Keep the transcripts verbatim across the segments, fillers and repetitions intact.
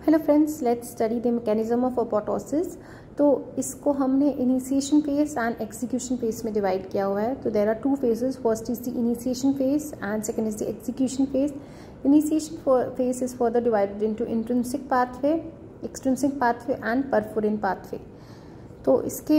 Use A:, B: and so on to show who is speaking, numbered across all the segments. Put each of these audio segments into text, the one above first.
A: Hello friends, let's study the mechanism of apoptosis. तो इसको हमने initiation phase and execution phase में divide किया हुआ है। तो there are two phases, first is the initiation phase and second is the execution phase. Initiation phase is further divided into intrinsic pathway, extrinsic pathway and perforin pathway. तो इसके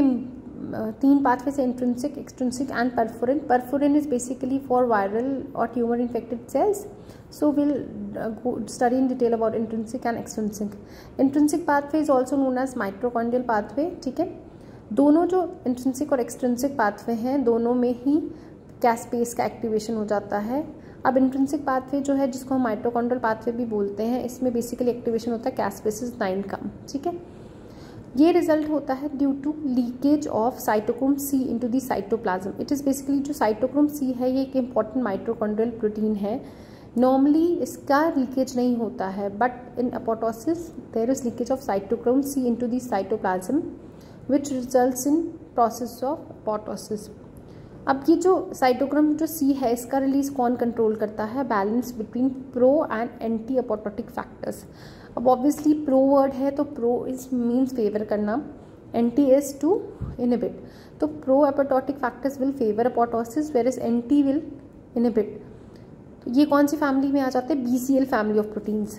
A: तीन pathway से intrinsic, extrinsic and perforin. Perforin is basically for viral और tumour infected cells. So we'll uh, go study in detail about intrinsic and extrinsic. Intrinsic pathway is also known as mitochondrial pathway. ठीक है, दोनों जो intrinsic और extrinsic pathway हैं दोनों में ही caspase का activation हो जाता है. अब intrinsic pathway जो है जिसको हम mitochondrial pathway भी बोलते हैं, इसमें basically activation होता है caspase नाइन का. ठीक है, ये रिजल्ट होता है due to leakage of cytochrome C into the cytoplasm. It is basically जो साइटोक्रोम सी है ये एक इंपॉर्टेंट माइटोकॉन्ड्रियल प्रोटीन है. नॉर्मली इसका लीकेज नहीं होता है, but in apoptosis there is leakage of cytochrome C into the cytoplasm which results in process of apoptosis. अब ये जो साइटोक्रोम जो सी है इसका रिलीज कौन कंट्रोल करता है? Balance between pro and anti apoptotic factors. अब ऑब्वियसली प्रो वर्ड है तो प्रो इज मीन्स फेवर करना, एंटी इज टू इनहिबिट. तो pro apoptotic factors will favour apoptosis where is anti will inhibit. तो ये कौन सी फैमिली में आ जाते हैं? BCL family of proteins.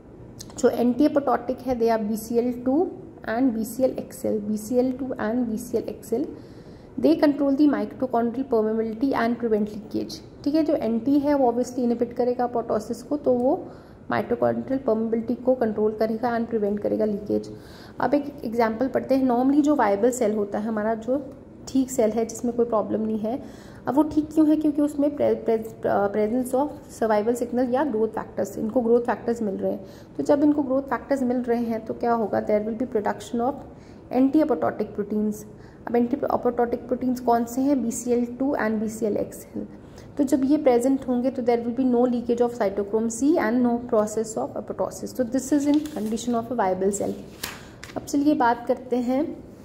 A: जो एंटी अपोप्टोटिक है they are BCL two and BCL XL. BCL two and BCL XL they control the mitochondrial permeability and prevent leakage. ठीक है, जो एंटी है वो ऑब्वियसली इनहिबिट करेगा अपोप्टोसिस को, तो वो माइटोकॉन्ड्रियल परमेबिलिटी को कंट्रोल करेगा एंड प्रिवेंट करेगा लीकेज. अब एक एग्जांपल पढ़ते हैं. नॉर्मली जो वायबल सेल होता है हमारा, जो ठीक सेल है जिसमें कोई प्रॉब्लम नहीं है, अब वो ठीक क्यों है? क्योंकि उसमें प्रेजेंस ऑफ सर्वाइवल सिग्नल या ग्रोथ फैक्टर्स, इनको ग्रोथ फैक्टर्स मिल रहे हैं. तो जब इनको ग्रोथ फैक्टर्स मिल रहे हैं तो क्या होगा? There will be production of anti apoptotic proteins. अब एंटी अपोप्टोटिक प्रोटीन्स कौन से हैं? BCL two and BCL XL. तो जब ये प्रेजेंट होंगे तो there will be no leakage of cytochrome C and no process of apoptosis. तो this is in condition of a viable cell. अब चलिए बात करते हैं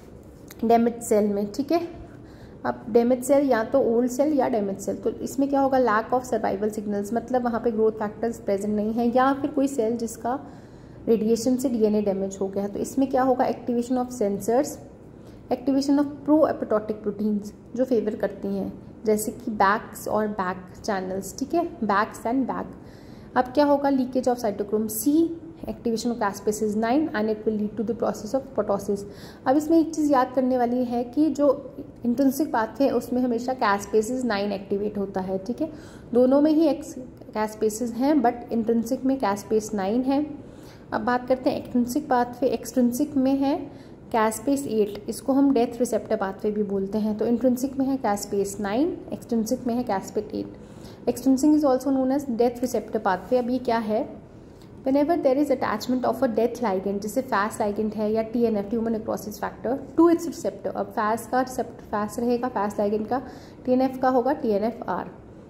A: डैमेज सेल में. ठीक है, अब डैमेज सेल या तो ओल्ड सेल या डैमेज सेल, तो इसमें क्या होगा? लैक ऑफ सर्वाइवल सिग्नल्स, मतलब वहाँ पे ग्रोथ फैक्टर्स प्रेजेंट नहीं है, या फिर कोई सेल जिसका रेडिएशन से डीएनए डैमेज हो गया है. तो इसमें क्या होगा? Activation of sensors, activation of pro apoptotic proteins जो फेवर करती हैं, जैसे कि बैक्स और बैक चैनल्स. ठीक है, बैक्स एंड बैक. अब क्या होगा? Leakage of cytochrome C, activation of caspase nine and it will lead to the process of apoptosis. अब इसमें एक चीज़ याद करने वाली है कि जो इंट्रिंसिक पाथवे है उसमें हमेशा caspase नाइन एक्टिवेट होता है. ठीक है, दोनों में ही caspase हैं, बट इंट्रिंसिक में caspase नाइन है. अब बात करते हैं एक्सट्रिंसिक पाथवे. एक्सट्रिंसिक में है caspase एट, इसको हम डेथ रिसेप्टर पाथवे भी बोलते हैं. तो इंट्रिंसिक में है caspase नाइन, एक्सट्रिंसिक में है caspase eight. Extrinsic is also known as death receptor pathway. अब ये क्या है? Whenever there is attachment of a death ligand, जैसे फैस ligand है या TNF, tumour necrosis factor, to its receptor. अब फैस का रिसेप्टर फैस रहेगा, फैस ligand का, टीएनएफ का होगा टीएनएफ आर.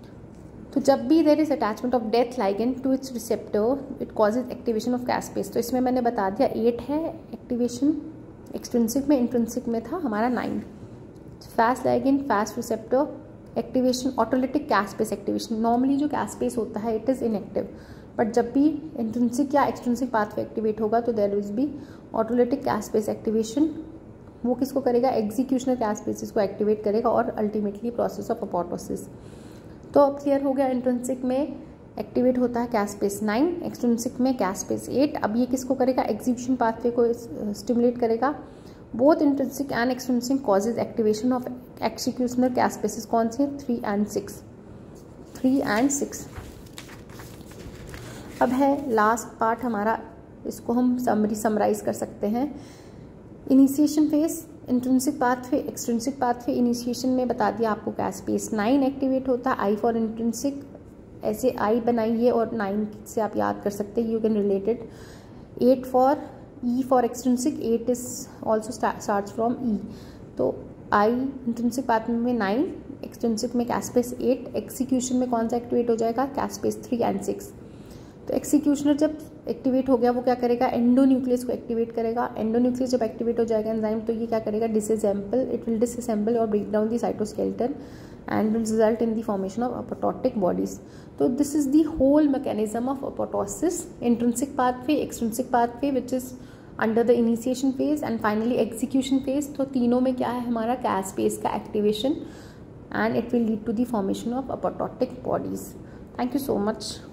A: तो जब भी there is attachment of death ligand to its receptor, it causes activation of caspase. तो इसमें मैंने बता दिया एट है एक्टिवेशन, एक्सट्रिंसिक में, इंट्रिंसिक में था हमारा nine. Fas ligand, Fas receptor activation, autolytic caspase activation. Normally जो caspase होता है इट इज़ इनएक्टिव, बट जब भी इंट्रिंसिक या एक्सट्रिंसिक पाथवे एक्टिवेट होगा तो there will be autolytic caspase activation. वो किसको करेगा? एग्जीक्यूशनल caspase को एक्टिवेट करेगा और अल्टीमेटली प्रोसेस ऑफ अपोप्टोसिस. तो अब क्लियर हो गया, इंट्रिंसिक में एक्टिवेट होता है caspase नाइन, एक्सट्रिंसिक में caspase एट. अब ये किसको करेगा? एग्जीक्यूशन पाथवे को स्टिमुलेट करेगा. Both intrinsic and extrinsic causes activation of executional caspase. कौन से? Three and six. Three and six. अब है लास्ट पार्ट हमारा, इसको हम समरी समराइज कर सकते हैं. Initiation phase, intrinsic pathway, extrinsic pathway. Initiation में बता दिया आपको caspase नाइन एक्टिवेट होता है. आई फॉर इंट्रिंसिक, ऐसे आई बनाइए और नाइन से आप याद कर सकते हैं, you can related. Eight for E for extrinsic, eight is also start from E. तो आई इंट्रिंसिक पाथवे में नाइन, एक्सट्रिंसिक में caspase एट. एक्सिक्यूशन में कौन सा एक्टिवेट हो जाएगा? caspase three and six. तो एक्सिक्यूशनर जब एक्टिवेट हो गया वो क्या करेगा? एंडोन्यूक्लियस को एक्टिवेट करेगा. एंडोन्यूक्लियस जब एक्टिवेट हो जाएगा एंजाइम, तो ये क्या करेगा? डिसअसेंबल, इट विल डिसअसेंबल और break down the cytoskeleton and will result in the formation of apoptotic bodies. So this is the whole mechanism of apoptosis: intrinsic pathway, extrinsic pathway, which is under the initiation phase, and finally execution phase. तो तीनों में क्या है हमारा caspase का activation, and it will lead to the formation of apoptotic bodies. Thank you so much.